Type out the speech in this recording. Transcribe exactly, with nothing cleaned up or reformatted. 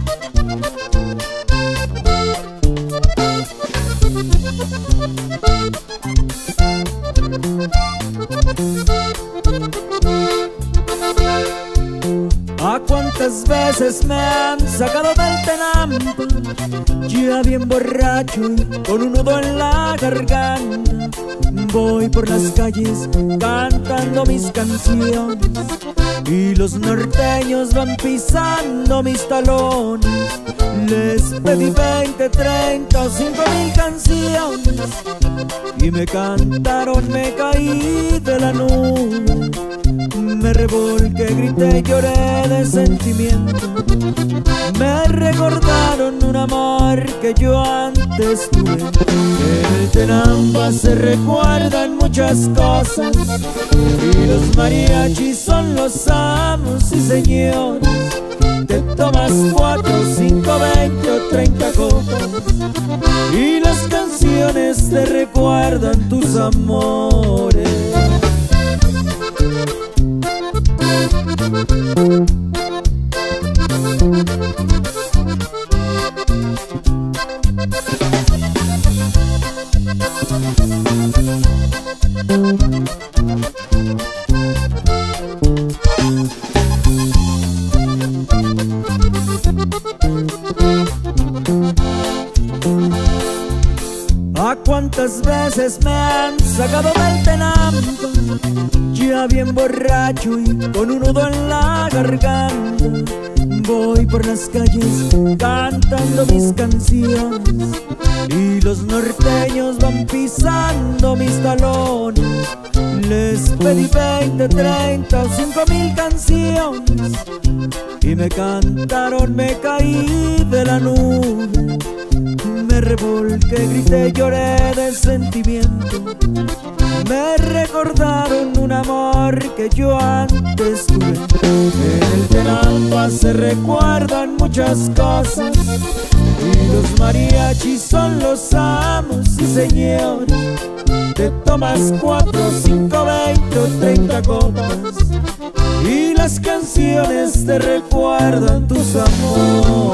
¿A cuántas veces me han sacado del Tenampa? Ya bien borracho y con un nudo en la garganta, voy por las calles cantando mis canciones y los norteños van pisando mis talones. Les pedí veinte, treinta o cinco mil canciones y me cantaron, me caí de la nube. Me revolqué, grité y lloré de sentimiento. Me recordaron un amor que yo antes tuve. En el Tenampa se recuerdan muchas cosas y los mariachis son los amos y señores. Te tomas cuatro, cinco, veinte o treinta copas y las canciones te recuerdan tus amores. ¿A cuántas veces me han sacado del Tenampa? Ya bien borracho y con un nudo en la garganta, voy por las calles cantando mis canciones y los norteños van pisando mis talones. Les pedí veinte, treinta o cinco mil canciones y me cantaron, me caí de la nube. Me revolqué, grité, lloré de sentimiento. Me recordaron un amor que yo antes tuve. En el Tenampa se recuerdan muchas cosas y los mariachis son los amos y señores. Te tomas cuatro, cinco, veinte o treinta copas y las canciones te recuerdan tus amores.